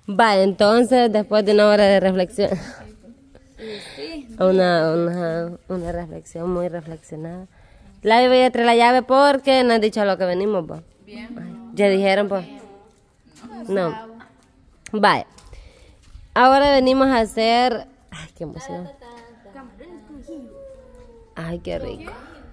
Va, entonces, después de una hora de reflexión, Sí. una reflexión muy reflexionada. La voy a traer la llave porque no han dicho a lo que venimos, va. Bien. Ya dijeron, pues. No. Vaya. Ahora venimos a hacer. Ay, qué emoción. Ay, qué rico.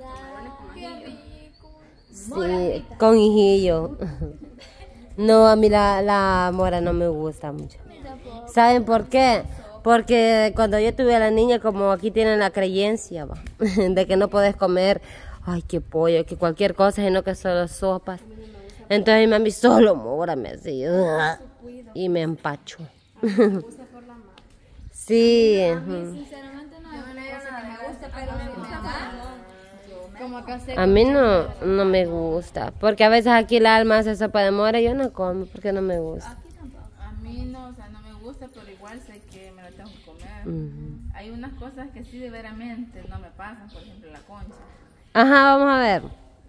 Sí, con hijillo. No, a mí la mora no me gusta mucho. ¿Saben por qué? Porque cuando yo tuve a la niña, como aquí tienen la creencia, va, de que no puedes comer, ay, qué pollo, que cualquier cosa, sino que solo sopas. Entonces mi mami solo mora, me así, y me empacho. Sí. Sinceramente no es una cosa que me gusta, pero me gusta como acá se A mí no me gusta, porque a veces aquí la alma hace sopa de mora y yo no como porque no me gusta. A mí no, o sea, no me gusta, pero igual sé que me lo tengo que comer. Hay unas cosas que sí de veramente no me pasan, por ejemplo la concha. Ajá, vamos a ver.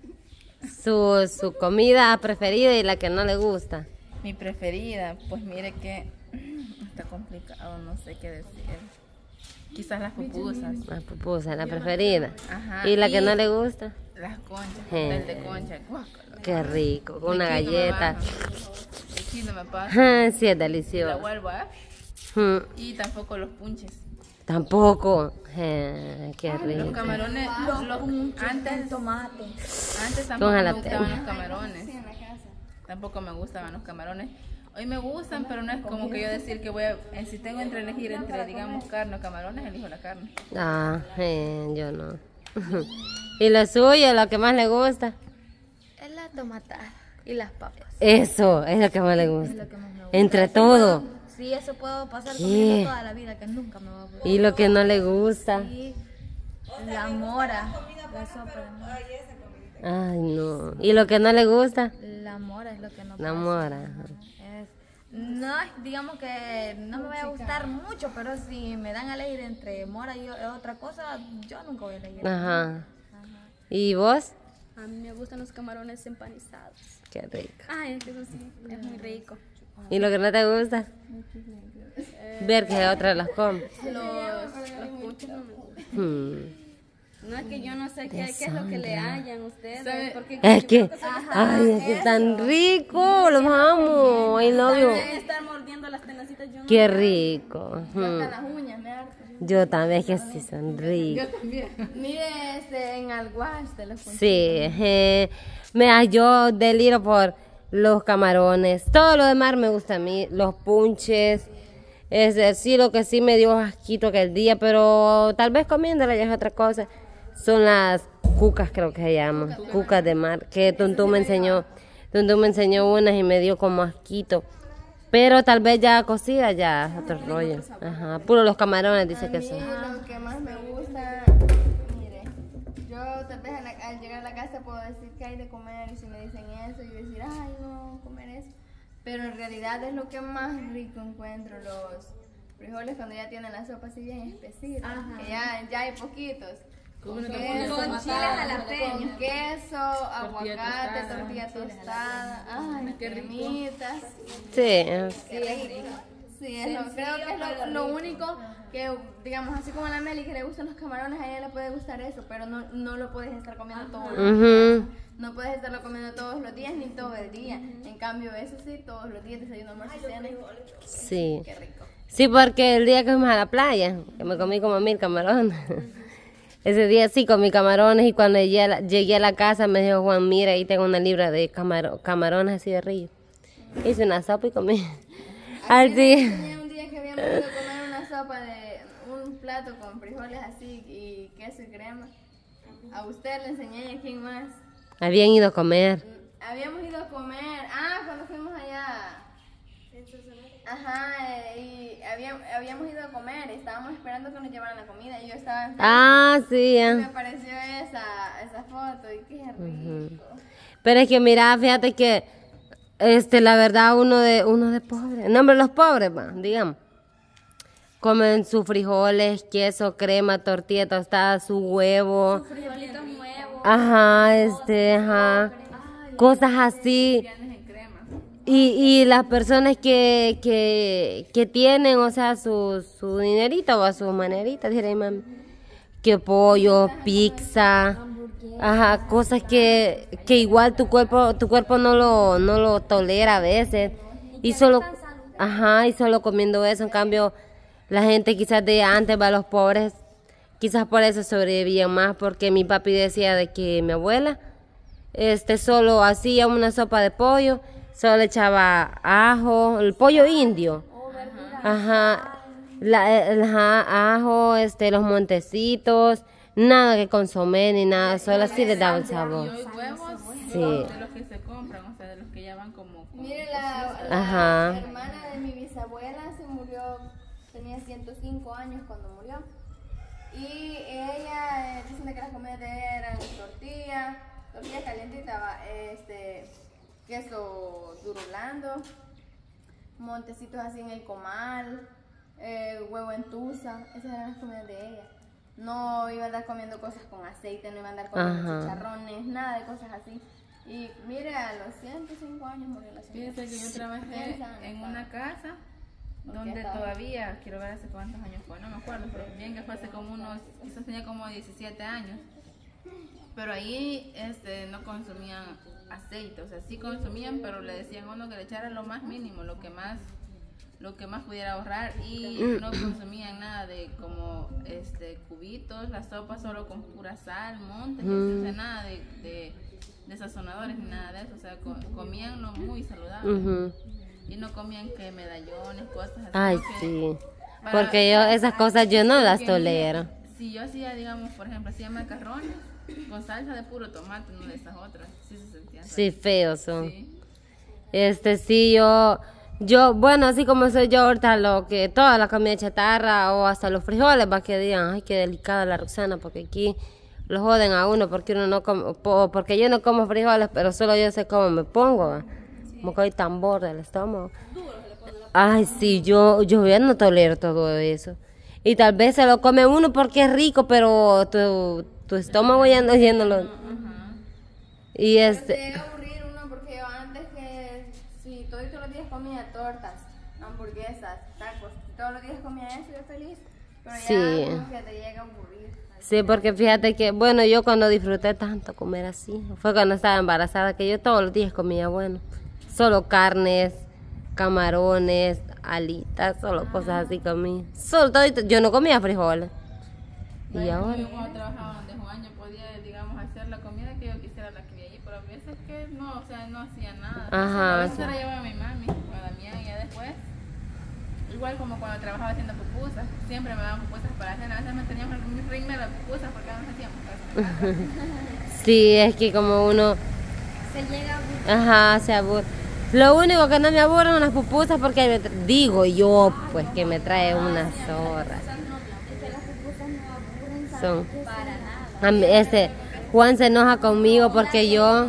Su comida preferida y la que no le gusta. Mi preferida, pues mire que está complicado, no sé qué decir. Quizás las pupusas, La pupusa, la preferida. Ajá, ¿Y la que y- no le gusta? las conchas, Eh. el de concha, guácala. Qué rico, con una De aquí no me galleta. baja. De aquí no me pasa. Ah, sí, es La delicioso. vuelvo a... Y tampoco los punches. Tampoco. Qué Los rico. camarones, antes tomate. tampoco me jalapeño. gustaban los camarones. Tampoco me gustaban los camarones. Hoy me gustan, pero no es como que yo decir que voy a... Si tengo entre elegir entre, digamos, carne o camarones, elijo la carne. Ah, yo no. ¿Y lo suyo, lo que más le gusta? Es la tomatada y las papas. Eso, es lo que más le gusta. Lo que más me gusta. Entre todo. Sí, eso puedo pasar ¿Qué? comiendo toda la vida, que nunca me va a aburrir. ¿Y lo que no le gusta? Y la mora, la sopa de mora. Ay, no. ¿Y lo que no le gusta? La mora es lo que no La pasa. mora. No es, digamos que no me va a gustar mucho, pero si me dan a elegir entre mora y otra cosa, yo nunca voy a elegir. Ajá. ¿Y vos? A mí me gustan los camarones empanizados. Qué rico. Ay, es que eso sí, es muy rico. ¿Y lo que no te gusta? Ver que otra las come. Los puchos no me gustan. No es que yo no sé qué es lo que le hallan ustedes. Porque Es que, yo creo son ay, es que tan rico, los amo. I love you. estar mordiendo las tenacitas, yo no. Qué rico. Las uñas, me harto. Yo también, es que sí son ricos. Mire, en Alguash de los puntos. Sí, mira, yo deliro por los camarones. Todo lo demás me gusta a mí, los punches. Es decir, lo que sí me dio asquito aquel día, pero tal vez comiéndola ya es otra cosa. Son las cucas, creo que se llaman, cucas de mar, que Tuntú me enseñó unas y me dio como asquito. Pero tal vez ya cocida ya es otro rollo. Ajá, puro los camarones dice que son. Lo que más me gusta, mire, yo tal vez al llegar a la casa puedo decir que hay de comer y si me dicen eso, yo decir, ay no, comer eso. Pero en realidad es lo que más rico encuentro, los frijoles cuando ya tienen la sopa así bien espesita, que ya hay poquitos. Con queso, Con chile jalapeño. con queso, aguacate, tortilla tostada, ay, cremitas. Sí, Sí, es rico. Sí, creo que es lo único que, digamos, así como a la Meli que le gustan los camarones, a ella le puede gustar eso, pero no lo puedes estar comiendo todos los días. ujú, No puedes estarlo comiendo todos los días ni todo el día. En cambio, eso sí, todos los días, desayuno, almuerzo, cena. sí. Qué rico. Sí, porque el día que fuimos a la playa, que me comí como 1000 camarones. Ese día sí comí camarones y cuando llegué a la casa me dijo Juan, mira, ahí tengo una libra de camarones así de río. Hice una sopa y comí. Al día. Tenía un día que habíamos ido a comer una sopa de un plato con frijoles así y queso y crema. A usted le enseñé y a quién más. Habían ido a comer. Habíamos ido a comer. Cuando fuimos allá. Ajá, y habíamos ido a comer. Estábamos esperando que nos llevaran la comida y yo estaba en Sí, y me apareció esa foto y qué rico. Pero es que mira, fíjate que la verdad uno de pobre, no hombre, los pobres, va, digamos, comen sus frijoles, queso, crema, tortilla tostada, su huevo, Frijolitos nuevos. ajá, cosas así. Viandes en crema. Y las personas que tienen, o sea, su dinerito o a sus maneritas, diré mami, que pollo, pizza, ajá, cosas que igual tu cuerpo no lo tolera a veces. Y solo, ajá, y solo comiendo eso. En cambio, la gente quizás de antes, va, los pobres, quizás por eso sobrevivían más, porque mi papi decía de que mi abuela, solo hacía una sopa de pollo, solo le echaba ajo, el pollo indio, ajá, ajo, los montecitos, nada que consomé ni nada, solo así le daba el Y sabor. hoy huevos Sí. de los que se compran, o sea, de los que ya van como Mire, Ajá. la hermana de mi bisabuela se murió, tenía 105 años cuando murió. Y ella, dicen que las comidas de ella eran tortilla calientita, queso durulando, montecitos así en el comal, huevo en tusa, esas eran las comidas de ella. No iba a andar comiendo cosas con aceite, no iba a andar comiendo Ajá. chicharrones, nada de cosas así. Y mire, a los 105 años murió la señora. Fíjese que yo trabajé en una casa donde todavía, quiero ver hace cuántos años fue, no me acuerdo, pero bien que fue hace como unos, quizás tenía como 17 años. Pero ahí no consumían aceite, o sea, sí consumían, pero le decían a uno que le echara lo más mínimo, lo que más pudiera ahorrar, y no consumían nada de como cubitos, la sopa solo con pura sal, montes, o sea, nada de sazonadores ni nada de eso, o sea, comían lo muy saludable. Ujú. Y no comían que medallones, cosas así. Ay, porque sí, para- porque yo esas cosas yo no las porque, mire, tolero. si yo hacía, digamos, por ejemplo, hacía macarrones con salsa de puro tomate, no de esas otras, sí se sentían. Sí, feos son. Sí. Sí, bueno, así como soy yo ahorita, toda la comida chatarra o hasta los frijoles, va que digan, ay, qué delicada la Roxana, porque aquí lo joden a uno, porque uno no come, porque yo no como frijoles, pero solo yo sé cómo me pongo, ¿va? Como que hay tambor del estómago. Ay, sí, yo ya no tolero todo eso. Y tal vez se lo come uno porque es rico, pero tu estómago ya no lo... Y Pero te llega a aburrir uno porque yo antes que si todos los días comía tortas, hamburguesas, tacos, todos los días comía eso, yo feliz. Pero ya Sí. como que te llega a aburrir. Sí, porque fíjate que, bueno, yo cuando disfruté tanto comer así, fue cuando estaba embarazada, que yo todos los días comía, bueno, solo carnes, camarones, alitas, solo cosas así comía. Solo todito, yo no comía frijoles. Y ahora, Yo cuando trabajaba donde Juan, yo podía, digamos, hacer la comida que yo quisiera, la que vi allí, pero a veces que no, o sea, no hacía nada. Ajá, A veces sí. se la llevaba a mi mami, o a Damián, y ya después, igual como cuando trabajaba haciendo pupusas, siempre me daban pupusas para hacer, a veces me tenían mi ritmo de pupusas porque no nos hacíamos casi. sí, es que como uno, Se llega a aburrir. ajá, se aburre. Lo único que no me aburre son las pupusas porque digo yo, pues, que me trae una zorra. Son. A mí, Juan se enoja conmigo porque yo,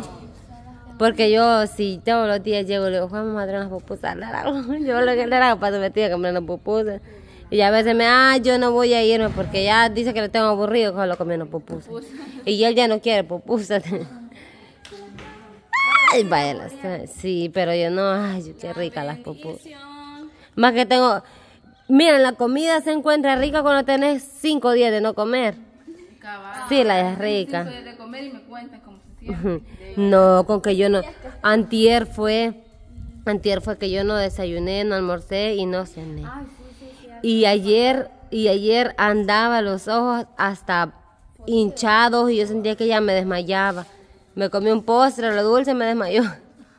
si todos los días llego, le digo, Juan, vamos a traer unas pupusas, le hago. Yo lo que le hago para metida a comprar unas pupusas. Y a veces yo no voy a irme porque ya dice que le tengo aburrido, que solo comiendo pupusas. Y él ya no quiere pupusas. Ay, vaya, sí, pero yo no, ay, qué rica las pupusas. Más que miren, la comida se encuentra rica cuando tenés 5 días de no comer. Cabal. Sí, la es rica. Soy de comer y me cuentan cómo se siente. No, con que yo no. Antier fue que yo no desayuné, no almorcé y no cené. Y ayer andaba los ojos hasta hinchados y yo sentía que ya me desmayaba. Me comí un postre, lo dulce y me desmayó. No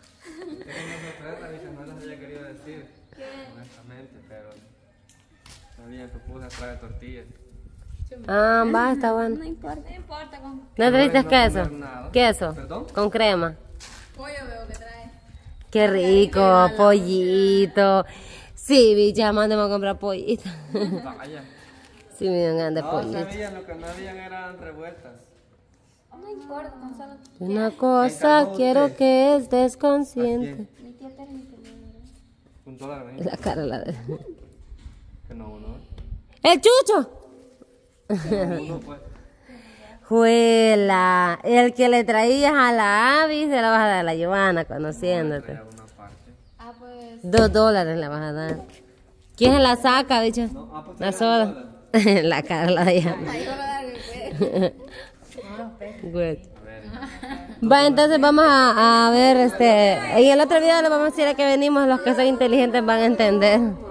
las había querido decir, honestamente, pero no había pupusas, trae tortillas. Ah, va, está bueno. No importa con ¿No trajiste No queso? comer nada. Queso, ¿Perdón? con crema. Pollo veo que trae. Qué rico, pollito. Sí, bicha, mándame a comprar pollito. Vaya. Sí, me dan ganas de No pollito. sabían, lo que no habían eran revueltas. No importa, con solo Una cosa Encargó quiero usted. que estés ¿A consciente. quién? mi tía permite. $1, ¿no? La cara, Que no, uno. ¡El chucho! Uno, pues. Juela, el que le traías a la Abby se la vas a dar a la Giovanna, conociéndote. Traía una parte. es... $2 le vas a dar. ¿Quién se la saca, bicho? La soda. La Carla de ella. Good. Va, entonces vamos a ver, en el otro video le vamos a decir a que venimos, los que son inteligentes van a entender.